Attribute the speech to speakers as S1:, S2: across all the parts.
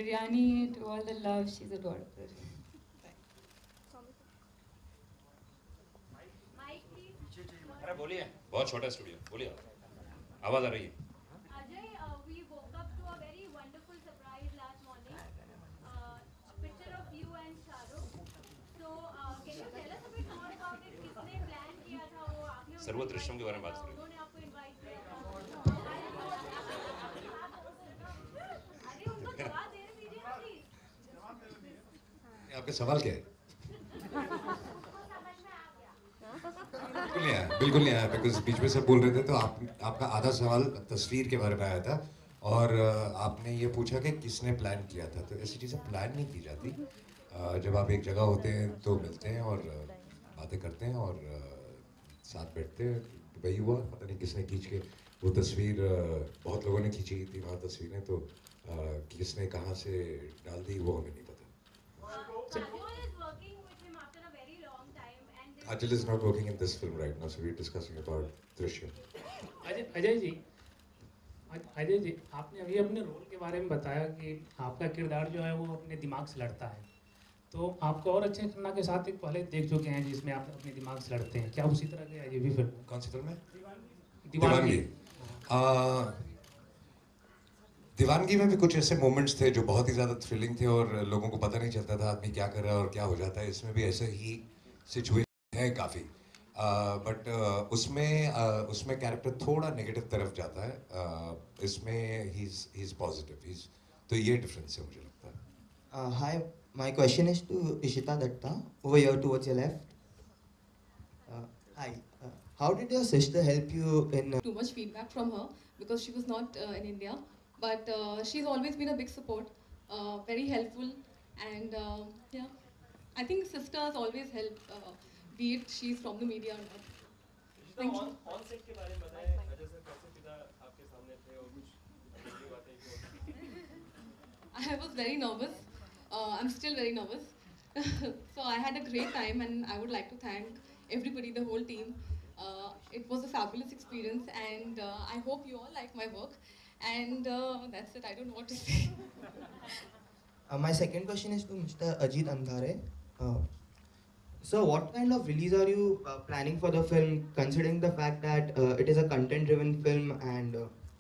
S1: biryani, to all the love. She's adorable.
S2: अरे बोलिए, बहुत छोटा स्टूडियो, बोलिए, आवाज आ रही है।
S3: Ajay, we woke up to a very wonderful surprise last morning. A picture of you and Shahrukh. So, can you tell us a bit more about it? किसने plan किया था वो? आपने
S2: सर वो दृश्यम के बारे में बात करें।
S3: उन्होंने आपको invite किया था। अरे उनको जवाब देने दीजिए ना please.
S4: आपका सवाल क्या है? बिल्कुल नहीं आया बिकॉज बीच में सब बोल रहे थे तो आपका आधा सवाल तस्वीर के बारे में आया था और आपने ये पूछा कि किसने प्लान किया था, तो ऐसी चीज़ें प्लान नहीं की जाती। जब आप एक जगह होते हैं तो मिलते हैं और बातें करते हैं और साथ बैठते हैं। तो वही हुआ, पता नहीं किसने खींच के वो तस्वीर, बहुत लोगों ने खींची थी वहाँ तस्वीरें, तो किसने कहाँ से डाल दी वो हमें नहीं पता। Ajay is not working in this film right now, so we're discussing about Drishyam.
S5: Ajay ji, आपने अभी अपने रोल के बारे में बताया कि आपका किरदार जो है वो अपने दिमाग से लड़ता है, तो आपको और अच्छे खन्ना के साथ एक पहले देख चुके हैं जिसमें आप अपने दिमाग से लड़ते हैं, क्या उसी तरह का ये भी फिल्म?
S4: कौन सी फिल्म है?
S5: दीवानगी।
S4: दीवानगी में भी कुछ ऐसे मोमेंट्स थे जो बहुत ही ज़्यादा थ्रिलिंग थे और लोगों को पता नहीं चलता था आदमी क्या कर रहा है और क्या हो जाता है। इसमें भी ऐसे ही सिचुएशन है काफ़ी, बट उसमें कैरेक्टर थोड़ा नेगेटिव तरफ जाता है, इसमें ही इज़ पॉजिटिव, तो ये डिफरेंस है मुझे लगता है।
S6: Hi, my question is to Ishita Datta, over here towards your left. Hi, how did your sister help you in...
S1: Too much feedback from her because she was not in India, but she's always been a big support, very helpful, and yeah, I think sisters always help, be it she's from the media or not. Thank you.
S7: On set के बारे में बताएं, Ajay sir कैसे पिता आपके सामने थे और कुछ बातें
S1: I was very nervous. I'm still very nervous. So I had a great time and I would like to thank everybody, the whole team. It was a fabulous experience and I hope you all like my work. And that's it, I don't know what to say.
S6: My second question is to Mr. Ajit Andhare. So what kind of release are you planning for the film, considering the fact that it is a content-driven film and...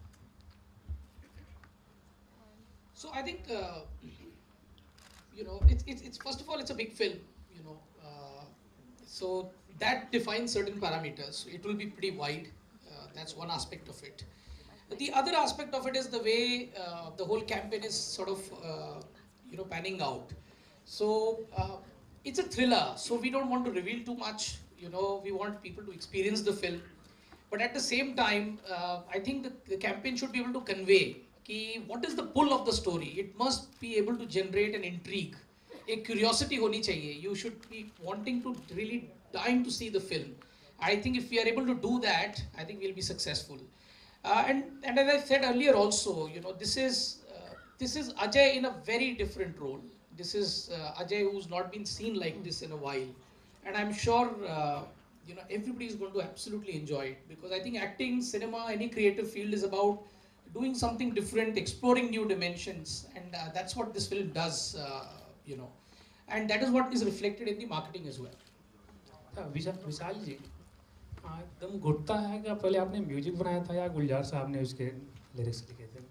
S8: So I think, you know, it's first of all, it's a big film, you know, so that defines certain parameters. It will be pretty wide. That's one aspect of it. The other aspect of it is the way the whole campaign is sort of, you know, panning out. So it's a thriller, so we don't want to reveal too much. You know, we want people to experience the film. But at the same time, I think the campaign should be able to convey what is the pull of the story. It must be able to generate an intrigue. A curiosity honi chahiye. You should be wanting to really dying to see the film. I think if we are able to do that, I think we'll be successful. And as I said earlier also, you know, this is Ajay in a very different role. This is Ajay who's not been seen like this in a while. And I'm sure, you know, everybody is going to absolutely enjoy it, because I think acting, cinema, any creative field is about doing something different, exploring new dimensions, and that's what this film does, you know, and that is what is reflected in the marketing as well.
S5: विशाल जी, एकदम घुटता है कि पहले आपने music बनाया था या गुलजार साहब ने उसके लिरिक्स लिखे थे?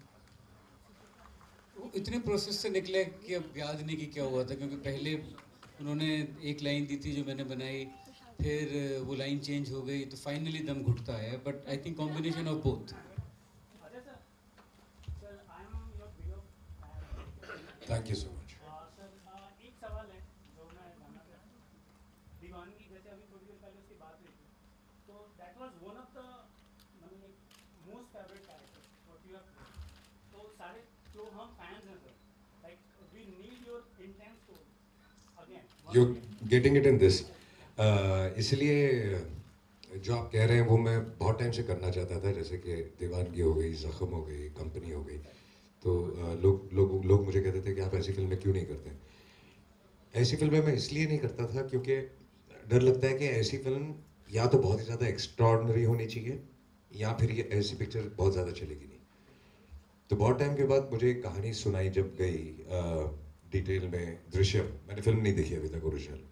S9: वो इतने प्रोसेस से निकले कि अब याद नहीं कि क्या हुआ था, क्योंकि पहले उन्होंने एक लाइन दी थी जो मैंने बनाई, फिर वो लाइन चेंज हो गई, तो फाइनली दम घुटता है, but I think combination of both.
S4: Thank you so much.
S7: Sir एक सवाल है जो मैं जानना चाहता हूँ, दीवानगी जैसे अभी थोड़ी देर पहले उसकी बात हुई थी, तो that was one of the most favourite character what you have played, तो सारे जो हम फैंस हैं sir, like we need your intense story again.
S4: You're getting it in this. इसलिए जो आप कह रहे हैं वो मैं बहुत टाइम से करना चाहता था, जैसे कि दीवानगी हो गई, जख्म हो गई, कंपनी हो गई, तो लोग मुझे कहते थे कि आप ऐसी फिल्में क्यों नहीं करते। ऐसी फिल्में मैं इसलिए नहीं करता था क्योंकि डर लगता है कि ऐसी फिल्म या तो बहुत ही ज़्यादा एक्स्ट्रॉर्डनरी होनी चाहिए या फिर ये ऐसी पिक्चर बहुत ज़्यादा चलेगी नहीं। तो बहुत टाइम के बाद मुझे एक कहानी सुनाई जब गई डिटेल में, दृश्यम। मैंने फिल्म नहीं देखी अभी तक ओरिजिनल।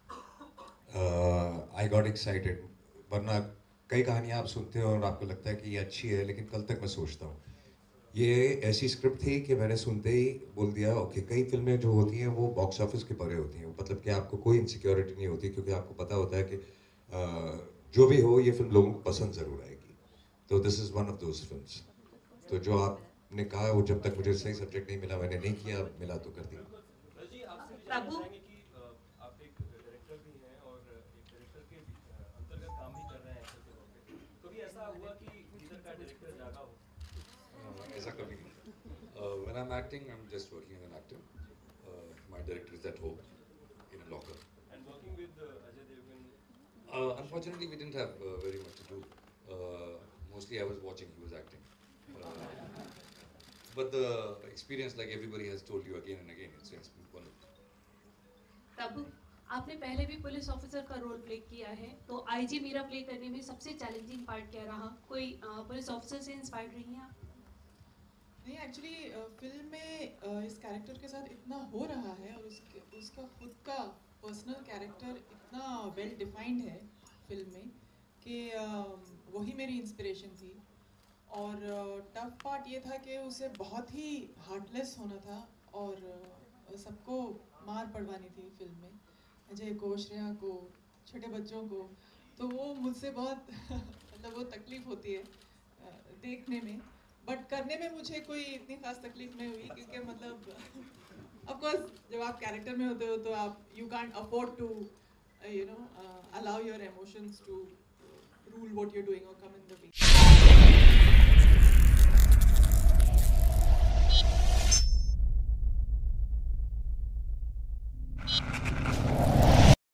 S4: आई गॉट एक्साइटेड, वरना कई कहानियाँ आप सुनते हो और आपको लगता है कि ये अच्छी है, लेकिन कल तक मैं सोचता हूँ। ये ऐसी स्क्रिप्ट थी कि मैंने सुनते ही बोल दिया ओके। कई फिल्में जो होती हैं वो बॉक्स ऑफिस के परे होती हैं, मतलब कि आपको कोई इनसिक्योरिटी नहीं होती, क्योंकि आपको पता होता है कि जो भी हो ये फिल्म लोगों को पसंद ज़रूर आएगी। तो this is one of those films. तो जो आपने कहा, वो जब तक मुझे सही सब्जेक्ट नहीं मिला मैंने नहीं किया, मिला तो कर दिया।
S10: जी, आपसे भी जानना चाहेंगे कि आप एक डायरेक्टर भी हैं और एक डायरेक्टर के अंतर्गत काम भी कर रहे हैं एक्टर के तौर पे। कभी ऐसा हुआ कि इधर का डायरेक्टर जागा हो?
S4: ऐसा कभी नहीं।
S2: When I'm acting, I'm just working as an actor. My director is at home in a locker.
S10: And working with Ajay Devgan.
S2: Unfortunately, we didn't have very much to do. Mostly, I was watching; he was acting. But the experience, like everybody has told you again and again, it's wonderful.
S11: तब आपने पहले भी police officer का role play किया है, तो IG Meera play करने में सबसे चैलेंजिंग पार्ट क्या रहा? कोई पुलिस ऑफिसर से इंस्पायर्ड रही हैं आप?
S12: नहीं, एक्चुअली फिल्म में इस कैरेक्टर के साथ इतना हो रहा है और उसका खुद का पर्सनल कैरेक्टर इतना वेल डिफाइंड है फिल्म में कि वही मेरी इंस्पिरेशन थी। और टफ पार्ट ये था कि उसे बहुत ही हार्टलेस होना था और सबको मार पड़वानी थी फिल्म में, अजय को, श्रेया को, छोटे बच्चों को। तो वो मुझसे बहुत मतलब वो तकलीफ़ होती है देखने में, बट करने में मुझे कोई इतनी खास तकलीफ नहीं हुई, क्योंकि मतलब ऑफ कोर्स जब आप कैरेक्टर में होते हो तो आप you can't afford to allow your emotions to rule what you are doing और कम इन द वे।